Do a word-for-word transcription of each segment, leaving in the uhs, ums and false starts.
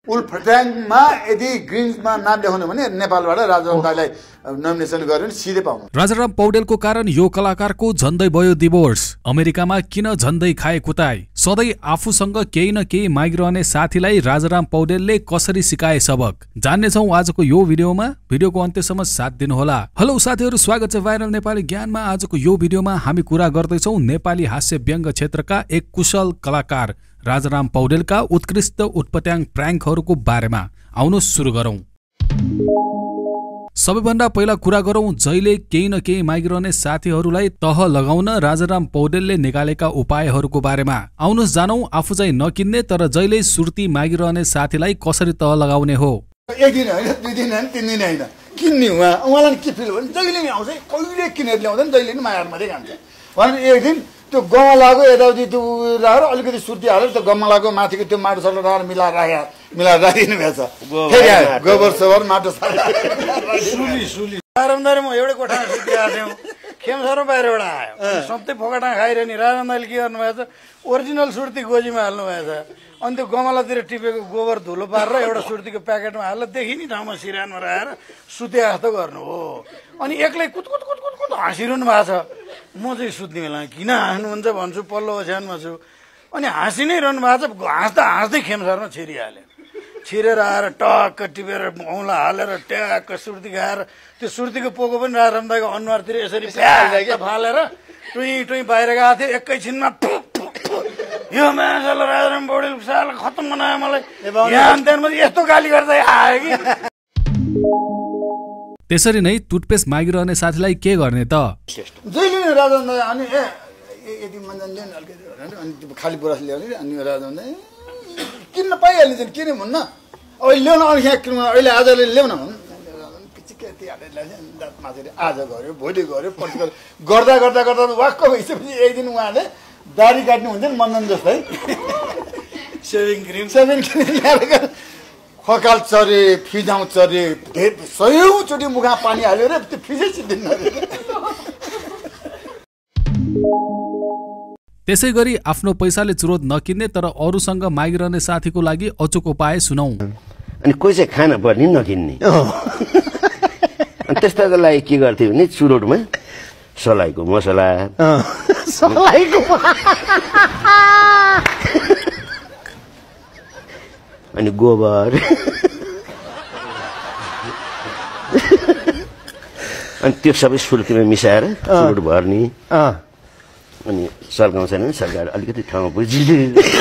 उल्फट्याङमा यदि ग्रिन्समा नाम लेखाउने भने नेपालबाट राजाराम दाइलाई नोमिनेसन गर्यो भने सिधै पाउनु। राजाराम पौडेलको कारण यो कलाकारको झन्दै भयो डिभोर्स। अमेरिकामा किन झन्दै खाए कुताई? सधैँ आफूसँग केही न केही मागिरहने साथीलाई राजाराम पौडेलले कसरी सिकाए सबक? जान्नेछौँ आजको यो भिडियोमा। भिडियोको अन्त्यसम्म साथ दिनुहोला। हेलो साथीहरू, स्वागत छ भाइरल नेपाली ज्ञानमा। आजको यो भिडियोमा हामी कुरा गर्दैछौँ नेपाली हास्य व्यङ्ग्य क्षेत्रका एक कुशल कलाकार राजाराम पौडेलका उत्कृष्ट उत्पत्याङ प्र्याङ्कहरूको बारेमा। आउनुहोस् सुरु गरौँ। सबैभन्दा पहिला कुरा गरौँ जहिले केही न केही मागिरहने साथीहरूलाई तह लगाउन राजाराम पौडेलले निकालेका उपायहरूको बारेमा। आउनुहोस् जानौँ आफू चाहिँ नकिन्ने तर जहिले सुर्ती मागिरहने साथीलाई कसरी तह लगाउने हो। एक दिन होइन, दुई दिन होइन, तिन दिन होइन, किन्ने उहाँ उहाँलाई के फिल भयो भने जहिले नि आउँछ, कहिले किनेर ल्याउँदैन, जहिले नि मागेर मात्रै खान्छ भने एक दिन त्यो गमलाको यताउति त्यो राखेर अलिकति सुर्ती हालेर त्यो गमलाको माथिको त्यो माटो सलो राखेर मिलाएर राखे मिलाएर राखिदिनु भएछ। गोबर सोबर माटो सुली सुली राजाराम म एउटै कोठामा सुतिरहेको थियौँ, खेमसरो बाहिरबाट आयो, सबै फोकाटा खाइरहने। राजाराम दाइले के गर्नुभएछ, ओरिजिनल सुर्ती गोजीमा हाल्नु भएछ। अनि त्यो गमलातिर टिपेको गोबर धुलो पारेर एउटा सुर्तीको प्याकेटमा हालेर देखिने ठाउँमा सिरानमा राखेर सुते जस्तो गर्नु हो। अनि एक्लै कुदकुद कुदकुद कुद हाँसिरहनु भएको छ। म चाहिँ सुत्ने बेला किन हाँस्नुहुन्छ भन्छु, पल्लो ओछ्यानमा छु। अनि हाँसी नै रहनु भएको छ। हाँस्दा हाँस्दै खेमसरमा छिरिहाल्यो। छिरेर आएर टक्क टिपेर औँला हालेर ट्याक्क सुर्ती खाएर त्यो सुर्तीको पोको पनि राजाराम दाइको अनुहारतिर यसरी फालेर टुई टुई बाहिर गएको थियो। एकैछिनमा यो मान्छेलाई राजाराम पौडेल साल खतम बनायो मलाई, यहाँ अन्त्यमा यस्तो गाली गर्दै आयो कि। त्यसरी नै टुथपेस्ट मागिरहने साथीलाई के गर्ने त? जहिले नै राजाराम दाइ अनि ए यति मन्जन ल्याउने अलिकति अनि खाली ब्रस ल्याउने अनि राजाराम दाइ किन्न पाइहालिन्छ नि, किन भन्न अहिले ल्याउन अलिक यहाँ किन अहिले आजले ल्याउन भन् आज गऱ्यो भोलि गऱ्यो पर्सि गऱ्यो गर्दा गर्दा गर्दा वाक्क भइसकेपछि एक दिन उहाँले दाढी काट्नु हुन्छ नि मन्दन जस्तै सेभिङ क्रिम सेभिङ क्रिम ल्याएर खकाल चरे फिजाउँ चरे सयौँचोटि मुखमा पानी हाल्यो रे त्यो फिजै सिद्धिन्न। त्यसै गरी आफ्नो पैसाले चुरोट नकिन्ने तर अरूसँग मागिरहने साथीको लागि अचुक उपाय सुनौ। अनि कोही चाहिँ खाना पर्ने नकिन्ने। अनि त्यस्ताको लागि के गर्थ्यो भने चुरोटमा सलाईको मसला सलाईको अनि गोबर अनि त्यो सबै सुर्तीमा मिसाएर चुरोट भर्ने अनि सर्काउँछ नि सरकार अलिकति ठाउँमा बुझिले।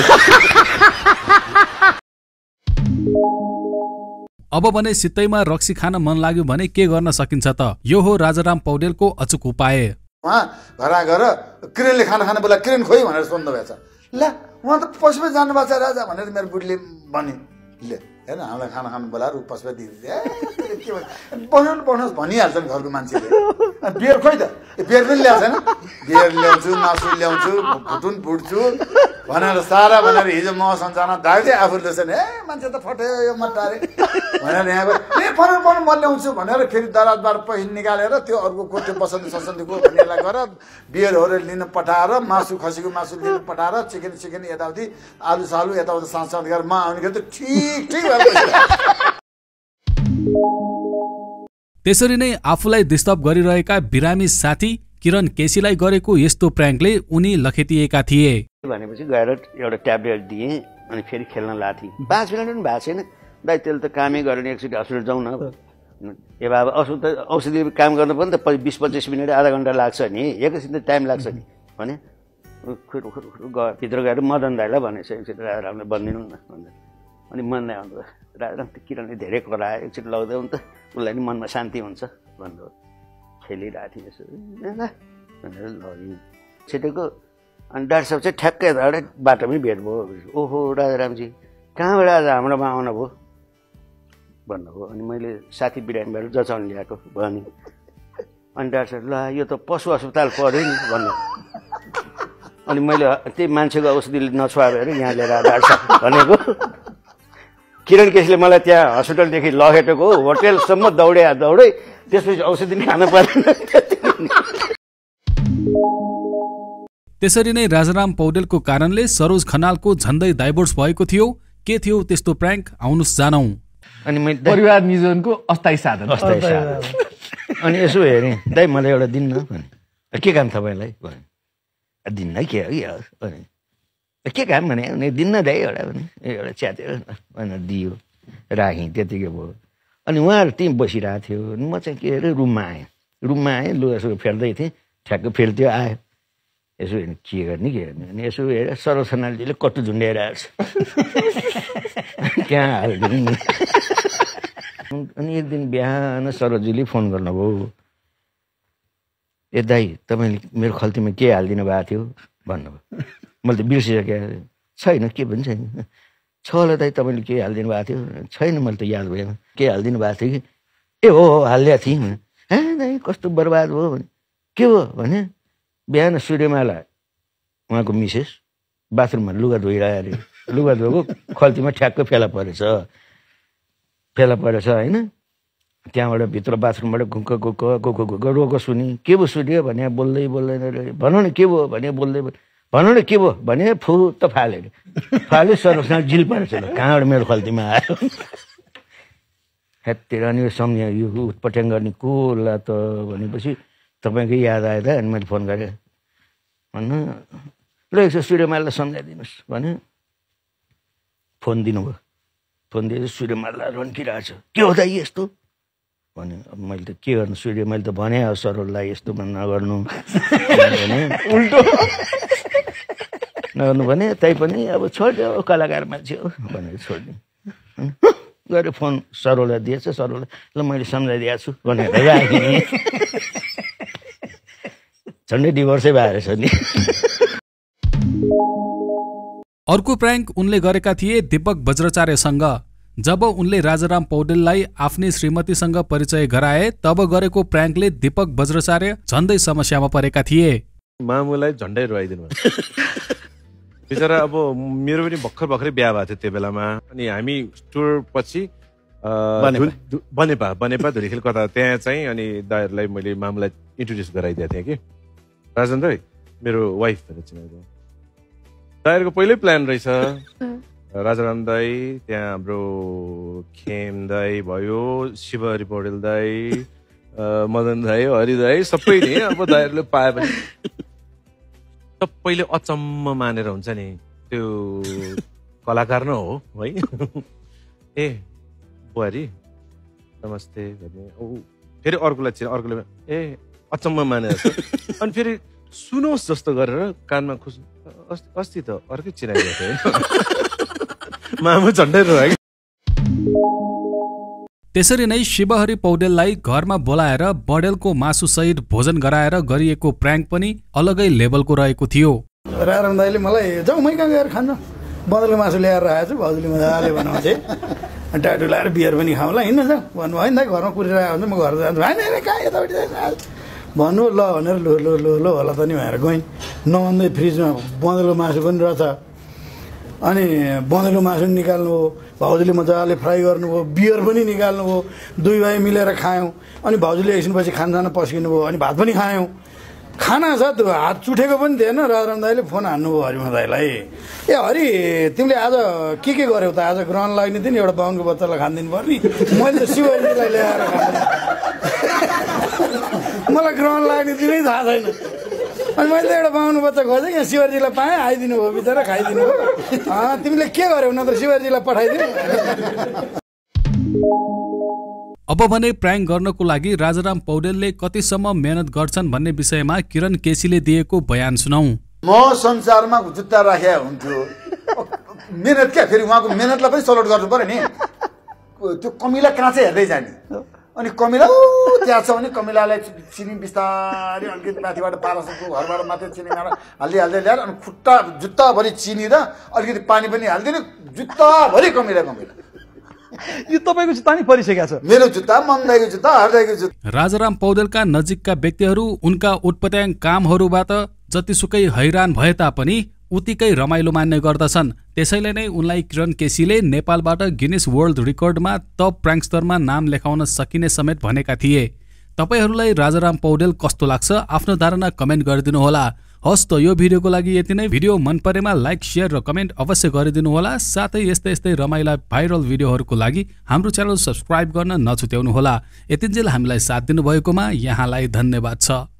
अब भने सित्तैमा रक्सी खान मन लाग्यो भने के गर्न सकिन्छ त? यो हो राजाराम पौडेलको अचुक उपाय। उहाँ घरमा गएर किरणले खाना खाने बेला किरण खोइ भनेर सोध्नु भएछ। ल उहाँ त पशुपति जानुभएको छ राजा भनेर मेरो बुढीले भने ले हेर्न हामीलाई खाना खानु बोलाएर ऊ पशुपति के बनाउनु बनाउनुहोस् भनिहाल्छ नि घरको मान्छेले। बियर खोइ त बियर पनि ल्याएको छैन, बियर ल्याउँछु मासु ल्याउँछु भुटुन भुट्छु भनेर सारा भनेर हिजो म सञ्चालनमा धाग्दै आफूले छ ए मान्छे त फट्यो यो मटारे भनेर यहाँको ए फरक बनाउनु म ल्याउँछु भनेर फेरि दराजबाट पैसा निकालेर त्यो अर्को कोठे बसन्ती ससन्तीको भन्नेलाई गएर बियरहरू लिन पठाएर मासु खसीको मासु लिन पठाएर चिकन चिकन यताउति आलु सालु यताउति साँझ साँझ गरेर म आउने त ठिक ठिक त्यसरी नै आफूलाई डिस्टर्ब गरिरहेका बिरामी साथी किरण केसीलाई गरेको यस्तो प्र्याङ्कले उनी लखेटिएका थिए। भनेपछि गएर एउटा ट्याब्लेट दिएँ अनि फेरि खेल्न लाथेँ। पाँच मिनट पनि भएको छैन दाइ त्यसले त कामै गरेर एकचोटि हस्पिटल जाउँ न। ए बाबा औषधि औषधि काम गर्नु पनि त बिस पच्चिस मिनट आधा घन्टा लाग्छ नि, एकैछिन त टाइम लाग्छ नि भने भित्र गएर मदन दाइलाई भनेछ एकचोटि राजारामले बनिदिनु न भन्दा। अनि मन नै आउँदो राजाराम त किरणले धेरै करायो, एकचोटि लगाउँदा त उसलाई नि मनमा शान्ति हुन्छ भन्नु खेलिरहेको थिएँ यसो भनेर लग्यो छिटेको। अनि डाक्टर साहब चाहिँ ठ्याक्कै एउटा बाटोमै भेट भयो। ओहो राजारामजी कहाँबाट आज हाम्रोमा आउनुभयो भन्नुभयो। अनि मैले साथी बिरामीबाट जचाउन ल्याएको भने अनि डाक्टर साहब ल यो त पशु अस्पताल पऱ्यो नि भन्नु। अनि मैले त्यही मान्छेको औषधिले नछुवाएर यहाँ लिएर डाक्टर साहब भनेको। किरण केसीले मलाई त्यहाँ हस्पिटलदेखि लगेटेको होटेलसम्म दौडे दौडै त्यसपछि औषधि नि खान परेन। त्यसरी नै राजाराम पौडेलको कारणले सरोज खनालको झन्दै डाइभोर्स भएको थियो। के थियो त्यस्तो प्राङ्क आउनुस् जानौ। अनि मैले परिवार नियोजनको अस्थायी साधन अस्थायी साधन अनि यसो हेरेँ दाइ मलाई एउटा दिन्न भने के काम तपाईँलाई भने दिन्न के हो भने के काम भने दिन्न दाइ एउटा भने एउटा च्यात्यो भनेर दियो राखेँ त्यतिकै भयो। अनि उहाँहरू टिम बसिरहेको थियो म चाहिँ के अरे रुममा आएँ रुममा आएँ लुगासुगा फेर्दै थिएँ ठ्याक्क फेर्थ्यो आयो यसो हेर्नु के गर्ने के गर्ने अनि यसो हेरेर सरोजनाजीले कट्टु झुन्ड्याएर आएको छ त्यहाँ हालिदिनु। अनि एक दिन बिहान सरोजीले फोन गर्नुभयो ए दाइ तपाईँले मेरो खल्तीमा के हालिदिनु भएको थियो भन्नुभयो। मैले त बिर्सिसकेँ छैन के भन्छ छ होला दाइ तपाईँले के हालिदिनु भएको थियो छैन मैले त याद भएन के हालिदिनु भएको थियो कि ए हो हो हालिदिएको थिएँ ए दाइ कस्तो बर्बाद भयो भने के हो भने बिहान सूर्यमाला उहाँको मिसेस बाथरुममा लुगा धोइरह्यो अरे लुगा धोएको खल्तीमा ठ्याक्क फेला परेछ फेला परेछ होइन त्यहाँबाट भित्र बाथरुमबाट घुक्क घुक्क घुक्क घुक्क रोको सुनि के भयो सुन्यो भने बोल्दै बोल्दैन भनौँ न के भयो भने बोल्दै भनौँ न के भयो भने फु त फाल्यो अरे फाल्यो सरसँग जिल परेछ कहाँबाट मेरो खल्तीमा आयो हेतिर अनि सम्झ्यो यो उत्पट्याङ गर्ने को ला त भनेपछि तपाईँकै याद आयो त अनि मैले फोन गरेँ भन्नु ल एकछिन सूर्यमालालाई सम्झाइदिनुहोस् भने फोन दिनुभयो फोन दिएर सूर्यमाला रन्किरहेको छ के हो त यस्तो भने अब मैले त के गर्नु सूर्य मैले त भने सरलाई यस्तो नगर्नु भने उल्टो नगर्नु भने तैपनि अब छोड्यो कलाकार मान्छे हो भनेर छोडिदिएँ गएर फोन सरोलाई दिएछ सरोलाई ल मैले सम्झाइदिएको छु भनेर राखेँ झन्डै डिभोर्सै भएर छ नि। अर्को प्राङ्क उनले गरेका थिए दीपक बज्राचार्यसँग। जब उनले राजाराम पौडेललाई आफ्नै श्रीमतीसँग परिचय गराए तब गरेको प्राङ्कले दीपक बज्राचार्य झन्डै समस्यामा परेका थिए। मामुलाई झन्डै रुवाइदिनु बिचरा अब मेरो पनि भर्खर भर्खरै बिहा भएको थियो त्यो बेलामा अनि हामी टुर पछि बनेपा बनेपा धुरीखेल कता त्यहाँ चाहिँ अनि दाइहरूलाई मैले मामुलाई इन्ट्रोड्युस गराइदिएको थिएँ कि राजन दाइ मेरो वाइफ भनेर चिनाइदिएँ। दाइहरूको पहिल्यै प्लान रहेछ राजाराम दाई त्यहाँ हाम्रो खेम दाई भयो शिवहरि पौडेल दाई मदन दाई हरि दाई सबै नि अब दाइहरूले पाए पनि सबैले अचम्म मानेर हुन्छ नि त्यो कलाकार न हो है ए बुहारी नमस्ते भन्ने फेरि अर्कोलाई चिना अर्कोले ए अचम्म मानेर अनि फेरि सुनोस् जस्तो गरेर कानमा खुस अस्ति त अर्कै चिनाइदिएको थियो मामु झन्डै रह्यो। त्यसरी नै शिवहरि पौडेललाई घरमा बोलाएर बडेलको मासु सहित भोजन गराएर गरिएको प्राङ्क पनि अलगै लेभलको रहेको थियो। राजाराम दाइले मलाई जाउँ मै कहाँ गएर खान्छ बदलको मासु ल्याएर राखेको छु भाउजूले मजाले बनाउँथे टाटो लाएर बियर पनि खाउँला हिँड्न जाउँ भन्नु होइन दाइ घरमा कुरिरहेको हुन्छ म घर जान्छु होइन कहाँ यतापट्टि भन्नु ल भनेर लो लो लो लो होला त नि भनेर गएँ नभन्दै फ्रिजमा बँदेलको मासु पनि रहेछ अनि बँदेलको मासु पनि निकाल्नु हो भाउजूले मजाले फ्राई गर्नुभयो बियर पनि निकाल्नुभयो दुई भाइ मिलेर खायौँ अनि भाउजूले एकछिनपछि खानसाना पस्किनु भयो अनि भात पनि खायौँ खाना छ त्यो हात चुठेको पनि थिएन राजाराम दाइले फोन हान्नुभयो हरिमा दाइलाई ए हरि तिमीले आज के के गर्यौ त आज ग्रहण लाग्ने थियो नि एउटा बाहुनको बच्चालाई खानिदिनु पर्ने मैले त शिवजीलाई ल्याएर मलाई ग्रहण लाग्ने तिमी थाहा छैन अनि मैले एउटा बाहुनु बच्चा खोजेँ यहाँ शिवजीलाई पाएँ आइदिनु भयो बिचरा खाइदिनु भयो तिमीले के गर्यौ न त शिवजीलाई पठाइदिनु। अब भने प्राङ्क गर्नको लागि राजाराम पौडेलले कतिसम्म मेहनत गर्छन् भन्ने विषयमा किरण केसीले दिएको बयान सुनौ। म संसारमा जुत्ता राखे हुन्थ्यो मेहनत क्या फेरि उहाँको मेहनतलाई पनि सलोट गर्नु पर्यो नि त्यो कमिला कहाँ चाहिँ हेर्दै जाने अनि कमिला त्यहाँ छ भने कमिलालाई चिनी बिस्तारै अलिकति माथिबाट पारसको घरबाट मात्रै चिनी हाल्दै हाल्दै ल्याएर अनि खुट्टा जुत्ताभरि चिनी र अलिकति पानी पनि हालिदिनु जुत्ताभरि कमिला कमिला यो तपाईको जुत्ता नि परिसकेको छ मेरो जुत्ता मन्दाइको जुत्ता हर्दाइको जुत्ता। राजाराम पौडेलका नजिकका व्यक्तिहरू उनका उटपट्याङ कामहरूबाट जतिसुकै हैरान भए तापनि उतिकै रमाइलो मान्ने गर्दछन्। त्यसैले नै उनलाई किरण केसीले नेपालबाट गिनिस वर्ल्ड रेकर्डमा टप प्राङ्कस्टरमा नाम लेखाउन सकिने समेत भनेका थिए। तपाईहरूलाई राजाराम पौडेल कस्तो लाग्छ आफ्नो धारणा कमेन्ट गरिदिनुहोला। हस् त यो भिडियोको लागि यति नै। भिडियो मन परेमा लाइक शेयर र कमेन्ट अवश्य गरिदिनु होला। साथै यस्तै यस्तै रमाइला भाइरल भिडियोहरूको लागि हाम्रो च्यानल सब्स्क्राइब गर्न नछुट्याउनु होला। यतिन्जेल हामीलाई साथ दिनुभएकोमा यहाँलाई धन्यवाद छ।